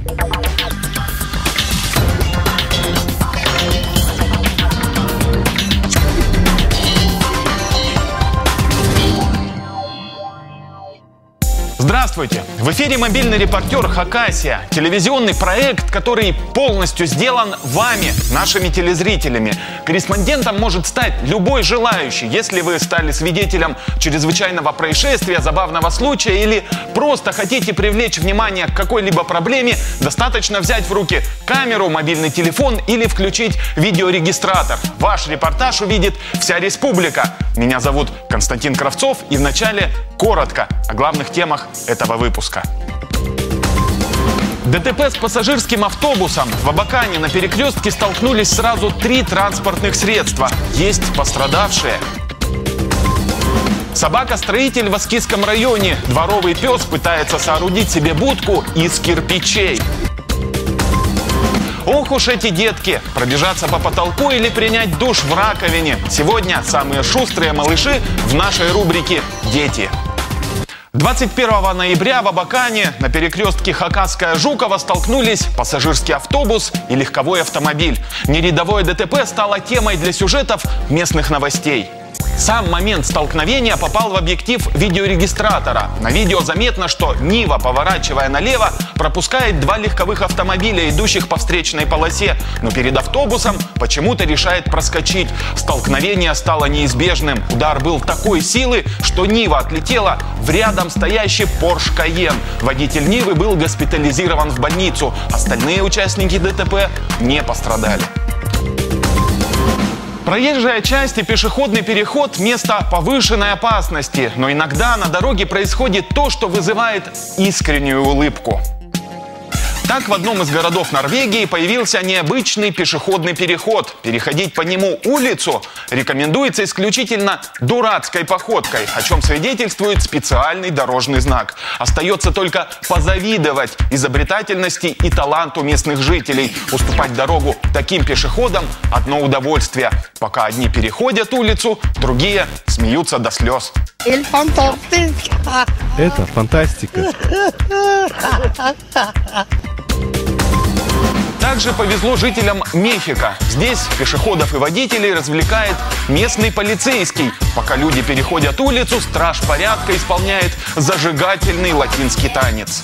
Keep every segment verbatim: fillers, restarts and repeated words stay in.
Здравствуйте! В эфире мобильный репортер Хакасия. Телевизионный проект, который полностью сделан вами, нашими телезрителями. Корреспондентом может стать любой желающий, если вы стали свидетелем чрезвычайного происшествия, забавного случая или просто хотите привлечь внимание к какой-либо проблеме, достаточно взять в руки камеру, мобильный телефон или включить видеорегистратор. Ваш репортаж увидит вся республика. Меня зовут Константин Кравцов, и вначале коротко о главных темах этого выпуска. ДТП с пассажирским автобусом. В Абакане на перекрестке столкнулись сразу три транспортных средства. Есть пострадавшие. Собака-строитель в Аскизском районе. Дворовый пес пытается соорудить себе будку из кирпичей. Ох уж эти детки! Пробежаться по потолку или принять душ в раковине. Сегодня самые шустрые малыши в нашей рубрике «Дети». двадцать первого ноября в Абакане на перекрестке Хакасская-Жукова столкнулись пассажирский автобус и легковой автомобиль. Нерядовое ДТП стало темой для сюжетов местных новостей. Сам момент столкновения попал в объектив видеорегистратора. На видео заметно, что Нива, поворачивая налево, пропускает два легковых автомобиля, идущих по встречной полосе, но перед автобусом почему-то решает проскочить. Столкновение стало неизбежным. Удар был такой силы, что Нива отлетела в рядом стоящий Porsche Cayenne. Водитель Нивы был госпитализирован в больницу. Остальные участники ДТП не пострадали. Проезжая часть и пешеходный переход – место повышенной опасности, но иногда на дороге происходит то, что вызывает искреннюю улыбку. Так, в одном из городов Норвегии появился необычный пешеходный переход. Переходить по нему улицу рекомендуется исключительно дурацкой походкой, о чем свидетельствует специальный дорожный знак. Остается только позавидовать изобретательности и таланту местных жителей. Уступать дорогу таким пешеходам – одно удовольствие. Пока одни переходят улицу, другие смеются до слез. Это фантастика. Также повезло жителям Мехико. Здесь пешеходов и водителей развлекает местный полицейский. Пока люди переходят улицу, страж порядка исполняет зажигательный латинский танец.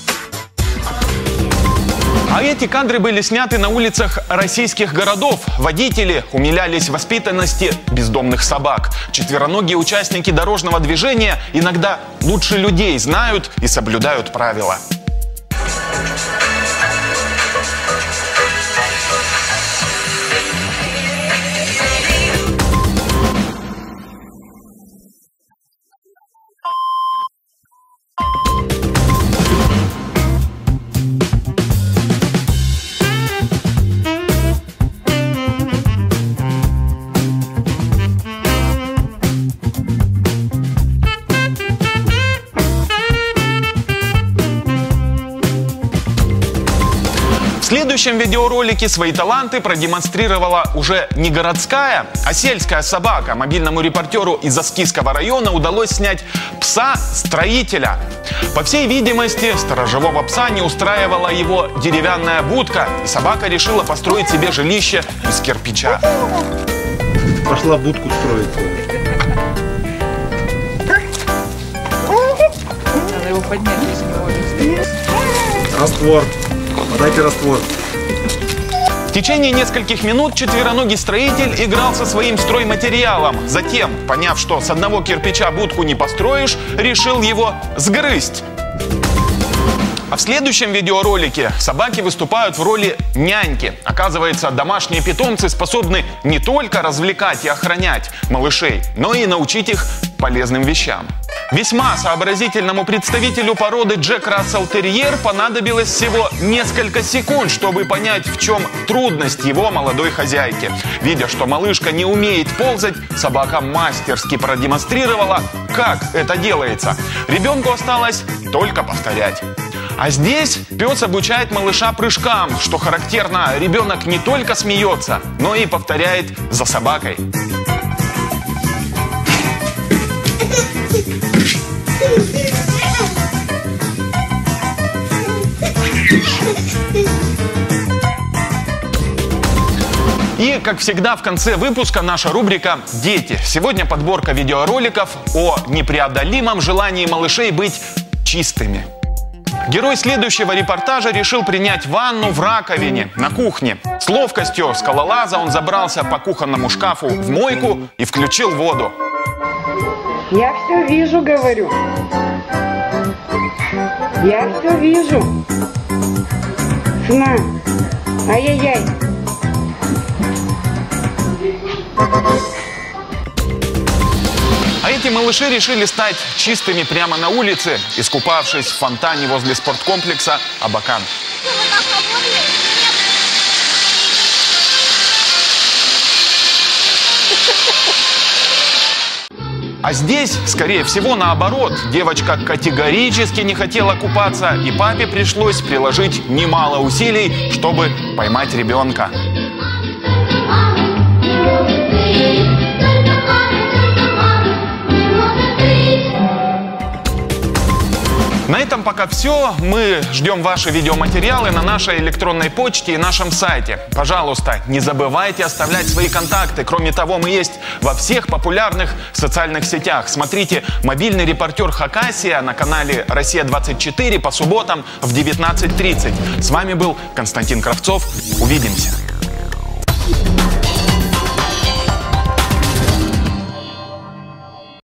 А эти кадры были сняты на улицах российских городов. Водители умилялись воспитанности бездомных собак. Четвероногие участники дорожного движения иногда лучше людей знают и соблюдают правила. В следующем видеоролике свои таланты продемонстрировала уже не городская, а сельская собака. Мобильному репортеру из Аскизского района удалось снять пса-строителя. По всей видимости, сторожевого пса не устраивала его деревянная будка, и собака решила построить себе жилище из кирпича. Пошла будку строить. Надо его поднять, если не может. Раствор. Подайте раствор. В течение нескольких минут четвероногий строитель играл со своим стройматериалом. Затем, поняв, что с одного кирпича будку не построишь, решил его сгрызть. А в следующем видеоролике собаки выступают в роли няньки. Оказывается, домашние питомцы способны не только развлекать и охранять малышей, но и научить их полезным вещам. Весьма сообразительному представителю породы Джек Рассел Терьер понадобилось всего несколько секунд, чтобы понять, в чем трудность его молодой хозяйки. Видя, что малышка не умеет ползать, собака мастерски продемонстрировала, как это делается. Ребенку осталось только повторять. А здесь пес обучает малыша прыжкам. Что характерно, ребенок не только смеется, но и повторяет за собакой. Thank you. как всегда, в конце выпуска наша рубрика «Дети». Сегодня подборка видеороликов о непреодолимом желании малышей быть чистыми. Герой следующего репортажа решил принять ванну в раковине на кухне. С ловкостью скалолаза он забрался по кухонному шкафу в мойку и включил воду. Я все вижу, говорю. Я все вижу. Сна. Ай-яй-яй. А эти малыши решили стать чистыми прямо на улице, искупавшись в фонтане возле спорткомплекса «Абакан». А здесь, скорее всего, наоборот. Девочка категорически не хотела купаться, и папе пришлось приложить немало усилий, чтобы поймать ребенка. На этом пока все. Мы ждем ваши видеоматериалы на нашей электронной почте и нашем сайте. Пожалуйста, не забывайте оставлять свои контакты. Кроме того, мы есть во всех популярных социальных сетях. Смотрите «Мобильный репортер Хакасия» на канале «Россия двадцать четыре» по субботам в девятнадцать тридцать. С вами был Константин Кравцов. Увидимся.